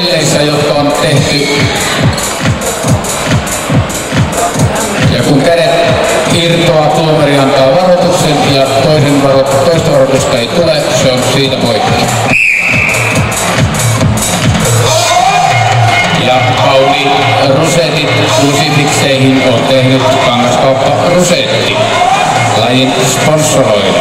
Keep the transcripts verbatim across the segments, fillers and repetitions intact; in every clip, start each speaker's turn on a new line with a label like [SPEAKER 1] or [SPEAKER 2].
[SPEAKER 1] pelleissä, jotka on tehty. Ja kun kädet irtoaa, tuomari antaa varoituksen ja toisen varo, toista varoitusta ei tule, se on siitä poikki. Ja Audi Rosetit lusitikseihin on tehnyt kangaskauppa Rosetti. Lajin sponsoroida.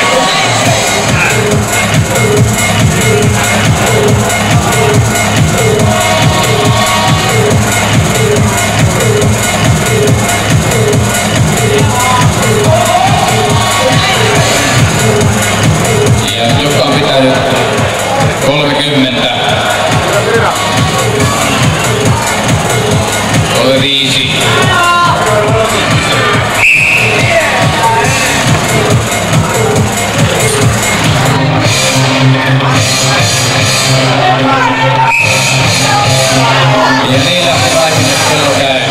[SPEAKER 1] Ja joka on pitänyt kolmekymmentä. Ole viisi. Ja niillä kaikille kello käy.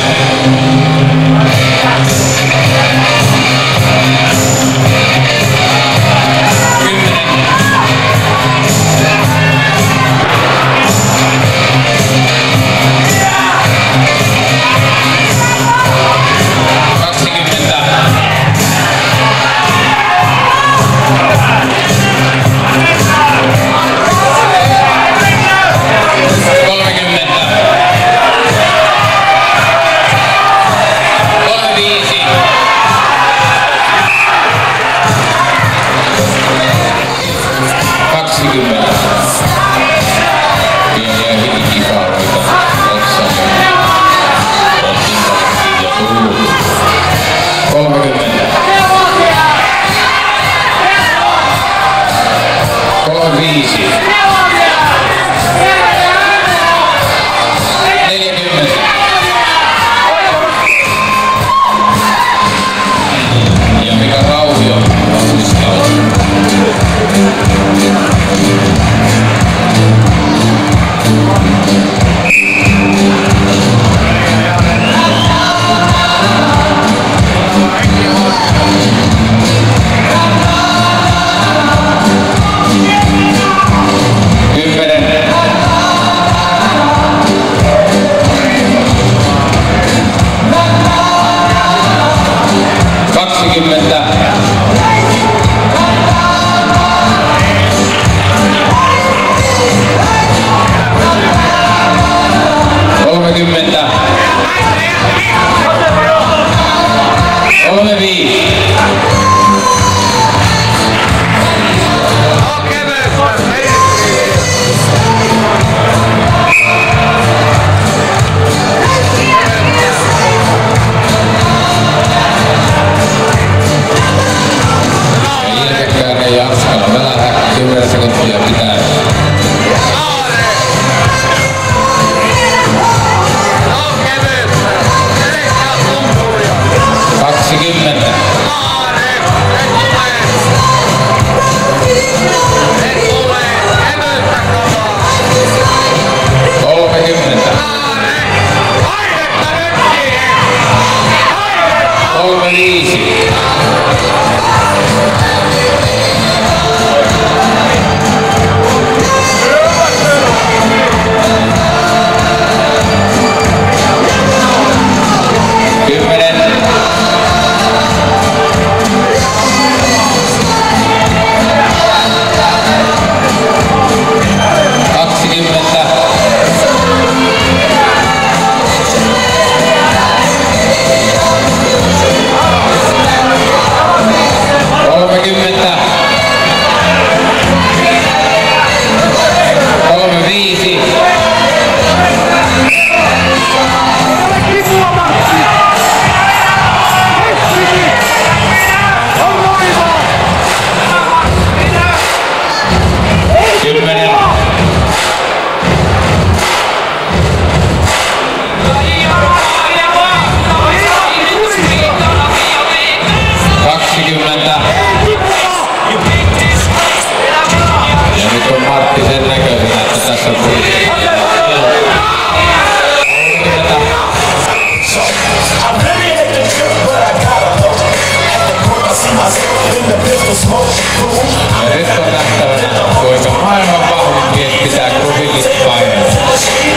[SPEAKER 2] Ja nyt on nähtävänä, kuinka maailman vahvin mies pitää kuitenkin painaa.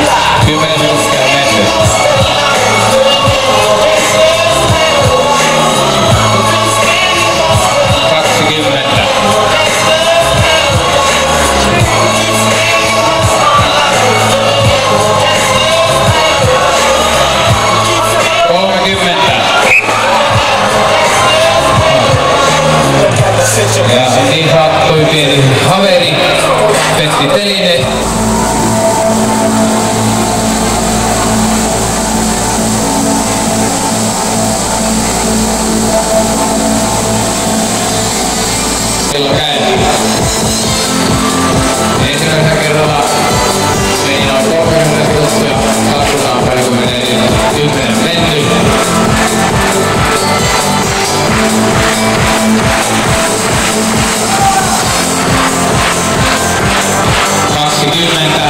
[SPEAKER 1] kaksikymmentä.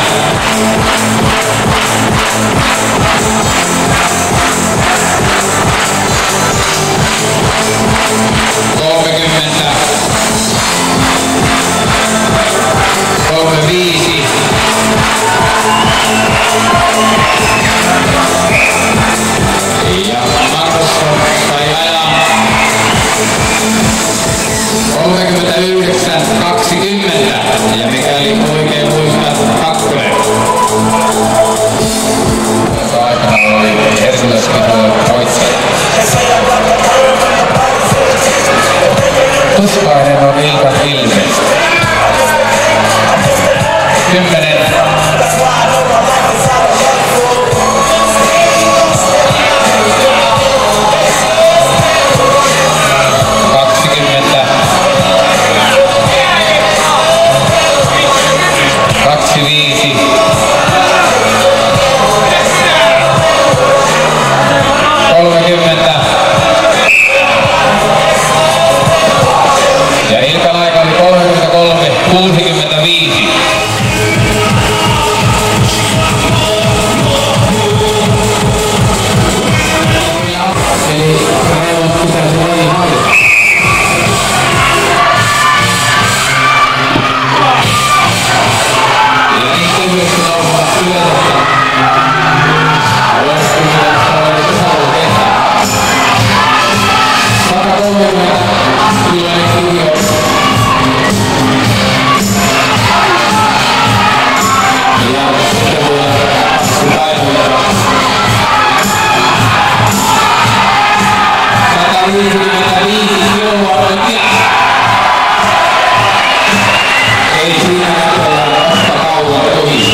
[SPEAKER 1] kolmekymmentä. kolmekymmentäviisi. Ja Magnusson sai ajan kolmekymmentäyhdeksän kaksikymmentä. Ja mikäli oikein muistat, kakkonen. Joka aikana oli Ersuleskisailun voittaja. Tuskainen on ilman ilme. Kymmenen. Kaksikymmentä. Kaksi viisi. Kolmekymmentä. Ja Ilkan aika oli kolmekymmentäkolme kuusikymmentäviisi. Eli reilut pitäisi olla ihan. Ja niistä yhdessä nousevat yleensä. Loppumisesta oli Salu Kesä. sata kolmekymmentä Ylönen Kirjo. Ja sitten tulee Taimura. sata viisikymmentäviisi kiloa on Mies. Ei siinä näköjään vasta kauan ohi.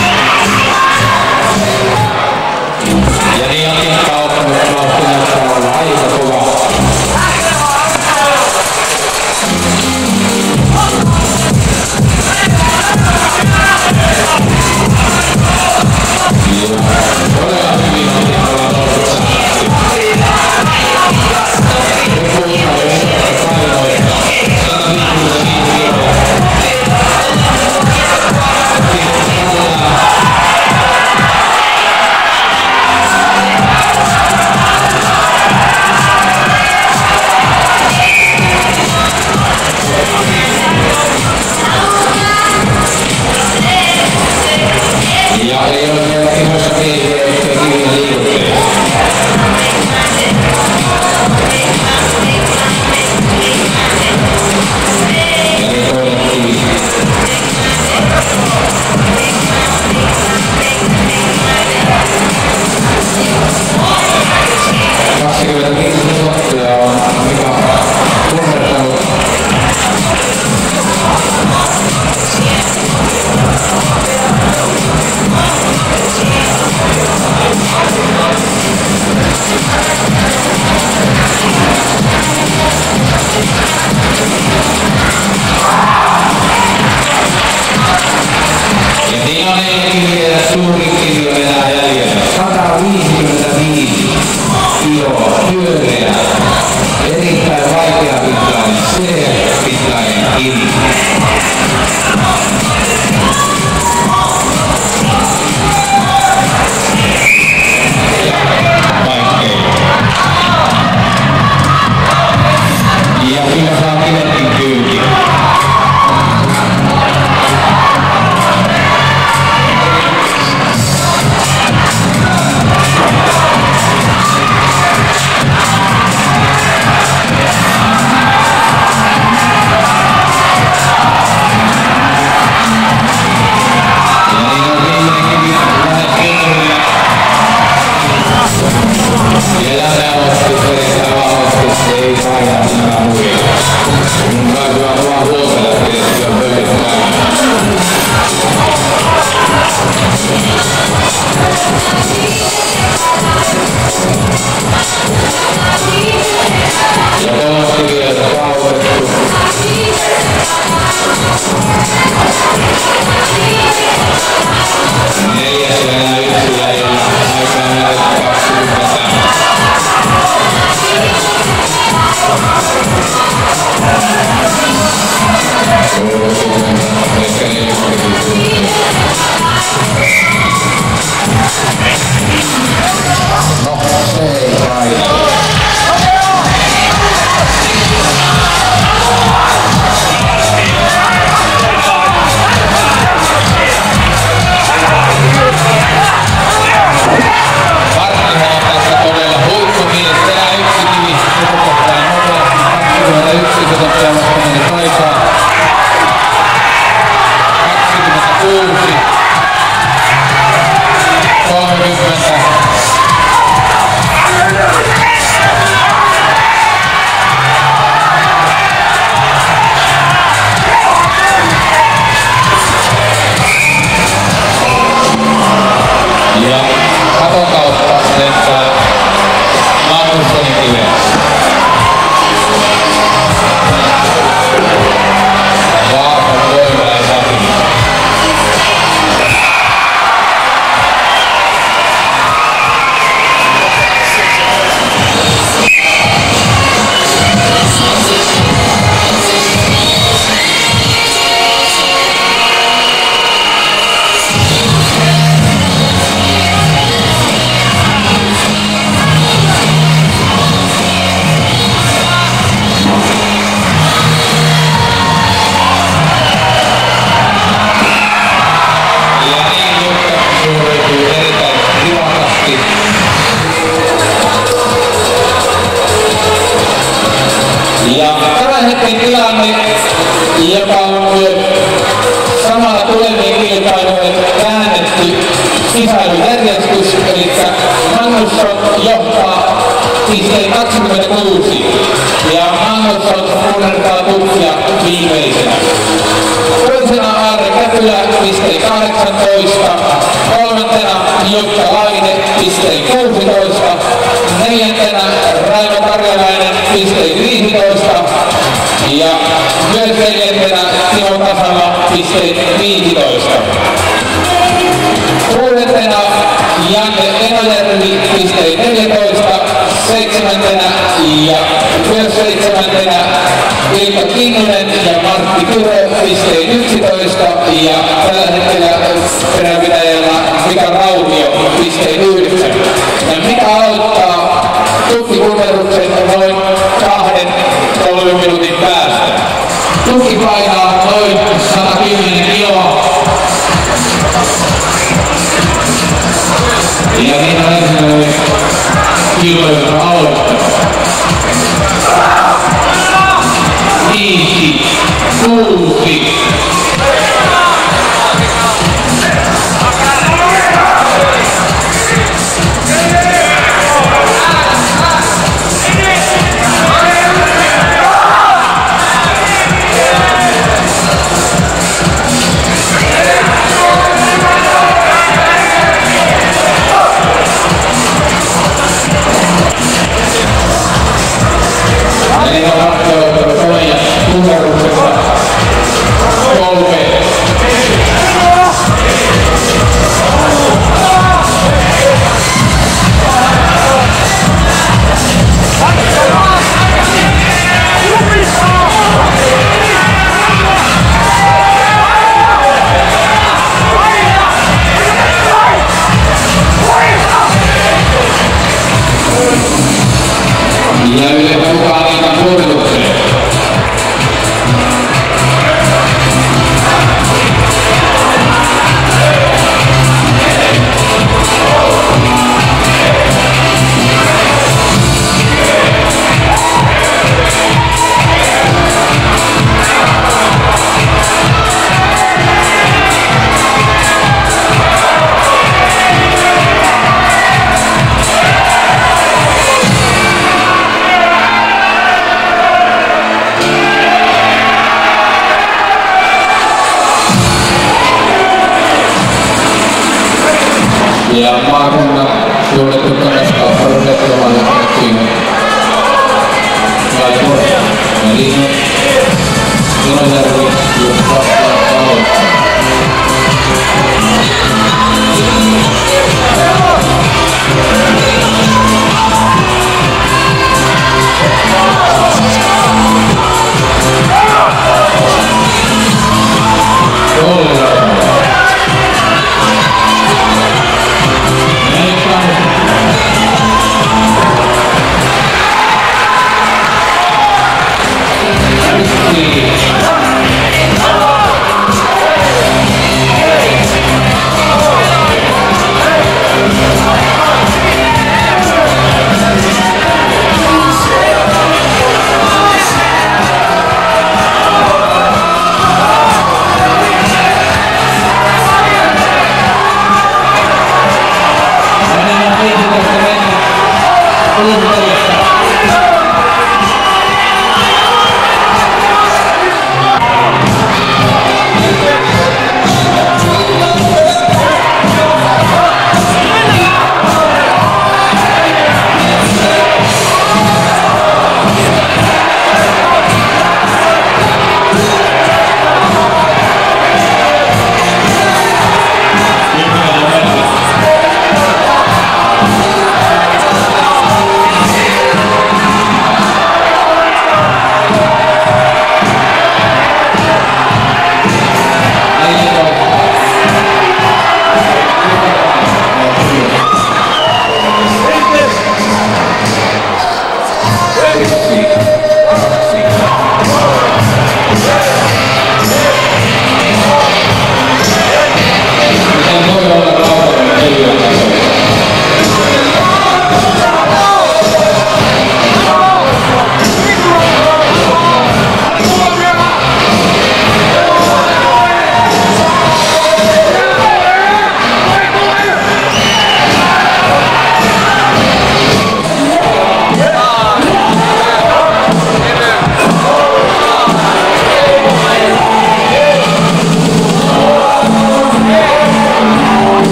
[SPEAKER 1] Ja niin on tinkka ottanut vauhti näyttää olla aika kova. Todella hyvin on tinkalla nousussa nähty. Lopulta on painoista sata viisikymmentäviisi kiloa. Ja ei ole vielä isossa miehiä, ettei kiviä liikutteja. Ja niin toinen kivi. kaksikymmentäviisi minuuttia on Mika kunnettanut. Ja siinä on neljä kiviä ja suurin kivi on enää jäljellä. sata viisikymmentäviisi kiloa pyöreä. Erittäin vaikea pitäinen, C-pitäinen kivi. Vaikein. Ja kyllä saa kivettin kyyti. käännetty kisailujärjestys, eli Magnusson johtaa pistein kaksikymmentäkuusi ja Magnusson unohtaa tukkia viimeisenä. Toisena Aarre Käpylä pistein kahdeksantoista, kolmantena Jukka Laine pistein kuusitoista, neljäntenä Raimo Karjalainen pistein viisitoista ja myös neljäntenä Timo Kasala pistein viisitoista. Kuudentena Janne Enojärvi pistein neljätoista, seitsemäntenä ja myös seitsemäntenä Ilkka Kinnunen ja Martti Kyrö pistein yksitoista ja tällä hetkellä peräpitäjällä Mika Rautio pistein yhdeksän. Ja Mika aloittaa tukkikuljetuksen noin kahden kolmen minuutin päästä. Tukki painaa noin sata kymmenen kiloa. Ja niin on ensimmäinen kilpailu aloittaa. Viisi, kuusi. Eli on harjoittelu toinen kuvaruksessa kolme. Ja yleensä mukaan liikan suoritukseen. Ja maakunnan suunnittu kannastaa Rosettoman ja Keksin Laipur ja Liino Ilojärvi Jukka ja aloittaa.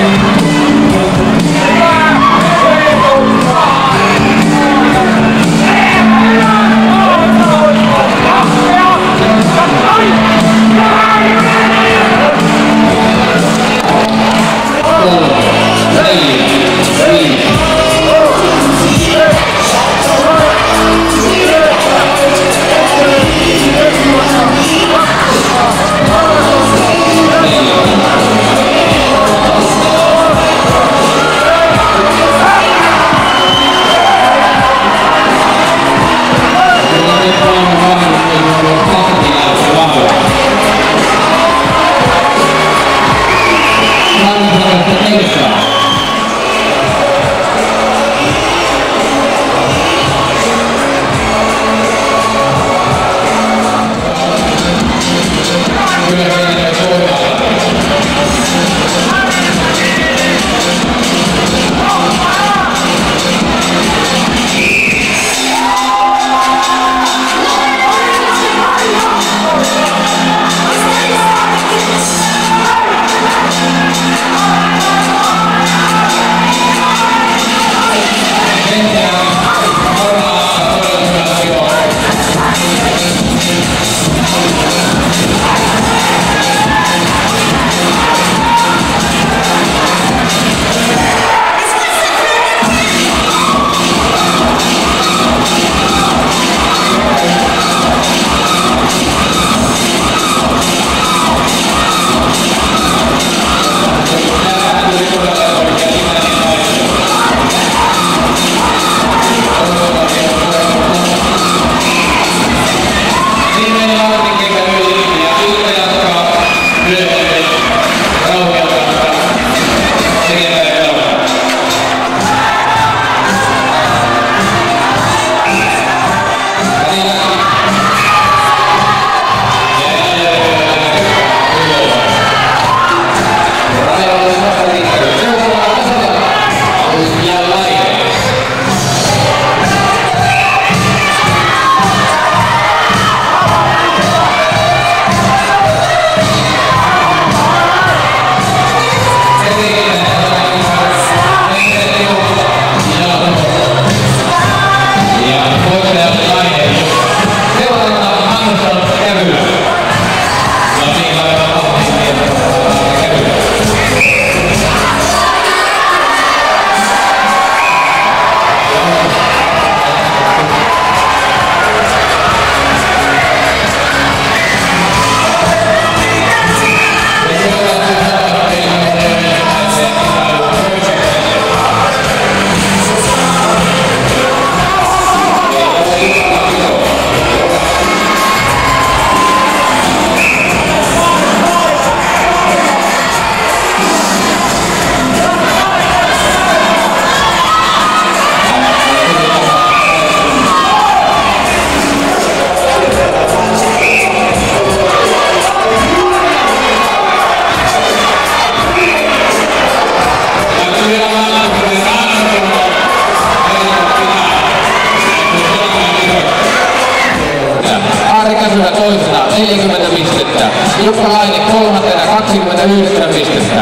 [SPEAKER 1] neljäkymmentä pistettä. Jukka Laine kolmantena kaksikymmentäyhdeksän pistettä.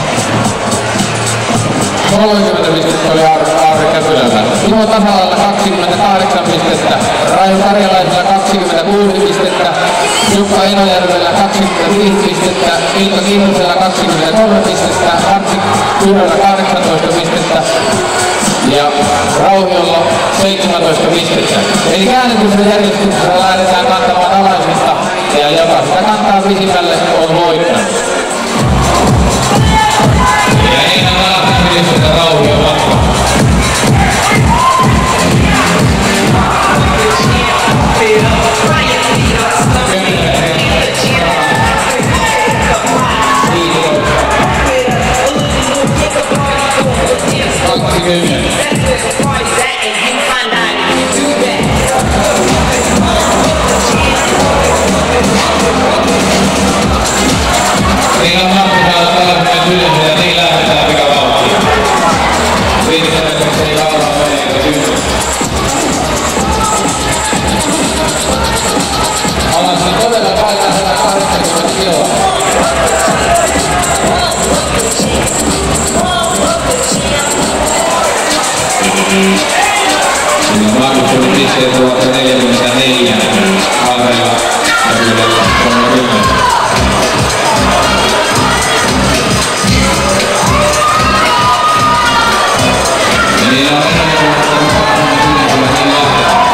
[SPEAKER 1] kolmekymmentä pistettä oli Aarre Käpylältä. Timo Tasalalla kaksikymmentäkahdeksan pistettä. Raiho Karjalaisella kaksikymmentäkuusi pistettä. Jukka Enojärvellä kaksikymmentäviisi pistettä. Ilkka Kinnusella kaksikymmentäkolme pistettä. Artsi Kyröllä kahdeksantoista pistettä. Ja Rauhiolla seitsemäntoista pistettä. Eli käännetyssä järjestyksessä lähdetään kantamaan alaisesta ja joka sitä kantaa pisimmälle on voittanut. Ja enää alaisesta Rauhio matka. Niin on Martti täällä tällainen yleensä ja niin lähdetään pikavauhtia. Viimeisellä ei kauan mene eikä synny. Alassa todella paikkaa sata kahdeksankymmentä kiloa. pisteet tuolta neljäkymmentäneljä kahdella ja yhdellä kolmekymmentä. Ja niillä on ennen kuin sinne kyllä niin lähdetään.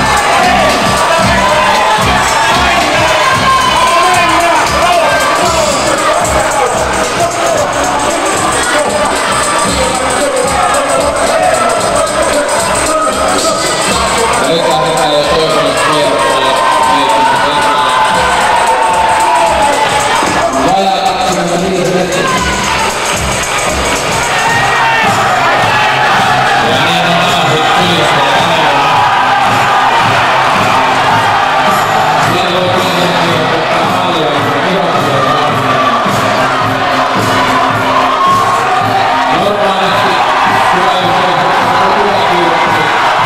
[SPEAKER 1] Nyt lähdetään jo toiselle kierrokselle. Vajaa kaksikymmentäviisi metriä. Ja niin on Ahti Kumpula. Siellä voi kuitenkin ottaa paljon kirjoittaa. Normaalisti tulee yhteydessä kuvakiirroksi.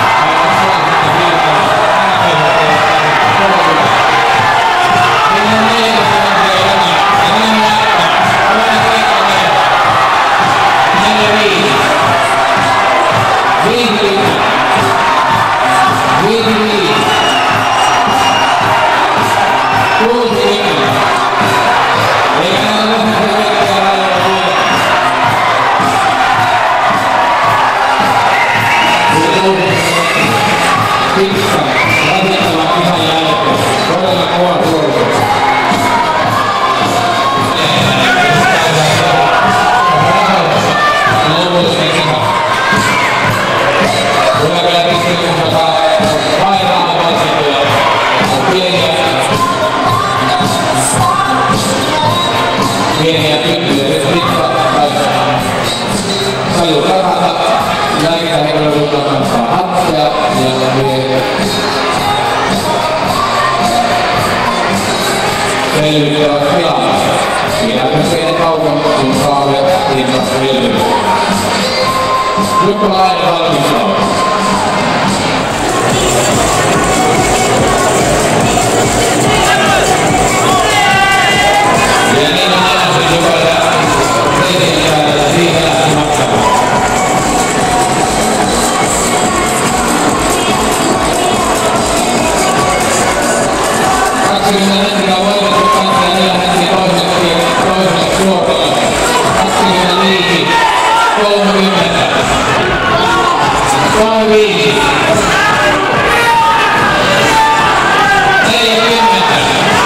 [SPEAKER 1] Pieniä tyttöjä, nyt pitää saju takata, näitä henkilökunta kantaa hattia ja vie selvittävät tilanne. Siinä myös pieni kaupan, kun saamme liikasta viljelyn. Nyt on aina valmistaa. Ja niin on aina se jokainen reisijäällä ja siihen lähti maksamaan. kaksikymmentä metriä voitettu kanssa ja niillä hänkin toiseksi toiselle suoralle. kaksikymmentäviisi, kolmekymmentä. kolmekymmentäviisi. neljäkymmentä.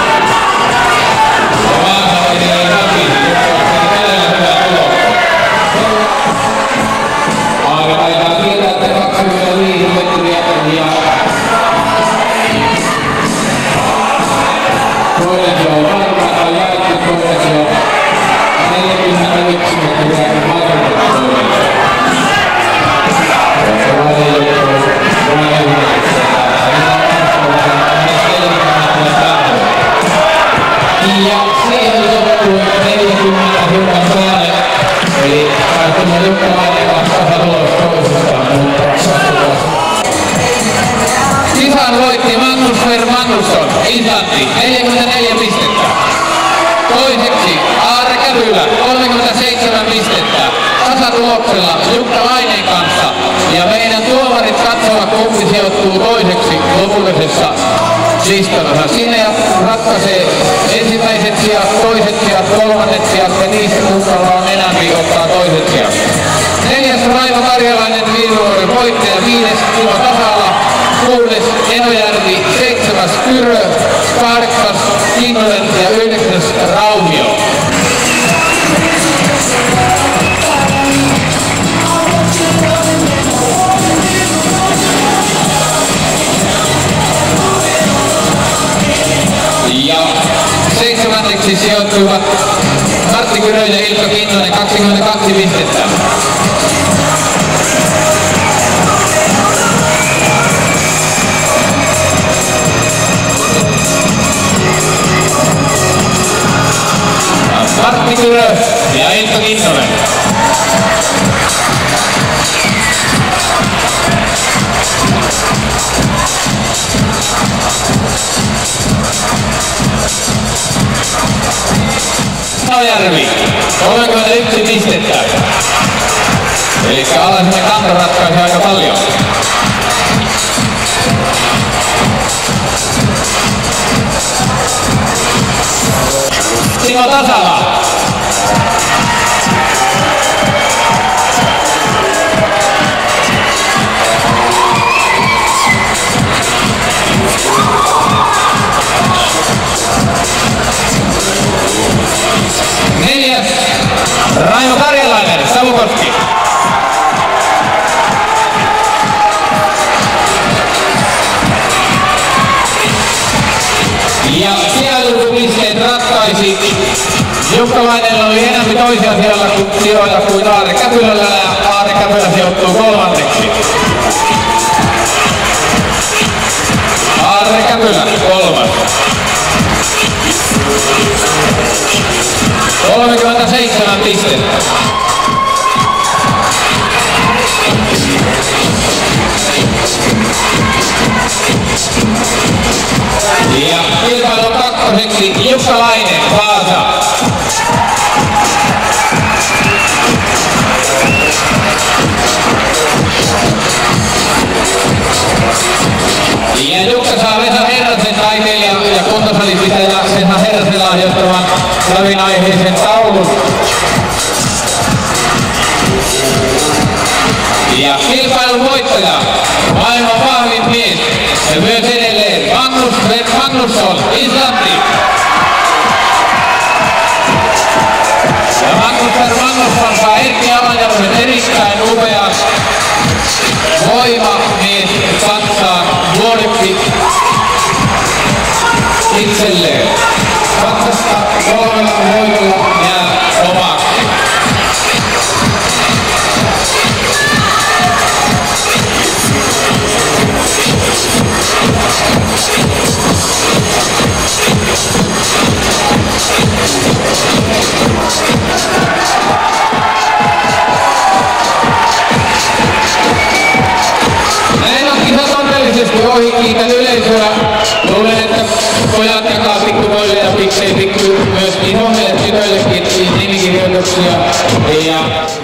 [SPEAKER 1] Aikaa siitä, että kaksikymmentäviisi metriä ja toinenkin on varmaan tai jaettu toinenkin on neljäkymmentäyksi metriä ja Magnusson toinen. Sellainen juttu, sellainen yhdessä. Ja siihen loppuu neljäkymmentä hiukan päälle. Eli Tapahtuman jukkalainen vastaan ulos toisestaan, mutta kisan voitti Magnus per Magnusson, Islanti, neljäkymmentäneljä pistettä. Toiseksi Ahti Kumpula, kolmekymmentäseitsemän pistettä. Tasatuloksella jukkalainen kanssa. Ja meidän tuomarit katsovat, kumpi sijoittuu toiseksi lopullisessa listassa. Siinä ratkaisee ensimmäiset sijat, toiset sijat, kolmannet sijat ja niistä kumpalla on enemmän ottaa toiset sijat. Neljäs Raivo Karjalainen viidevuoden voittaja, viides Timo Tasala, kuudes Enojärvi, seitsemäs Kyrö, kahdeksas Kinnonen ja yhdeksäs Raumio. Ja seitsemänneksi sijoittuivat Ahti Kyrö ja Ilkka Kinnonen, kaksikymmentäkaksi pistettä. Ahti Kyrö ja Ilkka Kinnonen. Enojärvi, kolmekymmentäyksi pistettä. Eli alaisemme kanta ratkaisi aika paljon. Timo Tasala. Neljäs Raimo Karjalainen, Savukoski. Ja sijaisuuspisteet ratkaisi. Jukkalainen oli enemmän toisia siellä sijoilla kuin Aare Käpylällä ja Aare Käpylä sijoittuu kolmanneksi. Aare Käpylä kolmas. kolmekymmentäseitsemän pistettä. Ja kilpailun kakkoseksi Jukkalainen, Vaasa. Ja Jukka saa Vesa Herrasen taiteilija ja kuntosalipitäjä Vesa Herrasen lahjoittavan lavin-aiheisen taulun. Ja kilpailun voittaja, maailman vahvin mies ja myös edelleen Magnus, Magnusson, Islanti. Ja Magnus Magnusson saa Erkki Alanjärven erittäin upean Voimamies satsaan vuodeksi itselleen. Satsasta kolmella voitolla jää omaksi. Näin on kisat onnellisesti ohi, kiitän yleisöä. Luulen, että pojat jakaa pikkupoille ja piksei pikku myös isommille tytöillekin nimikirjoituksia. Ja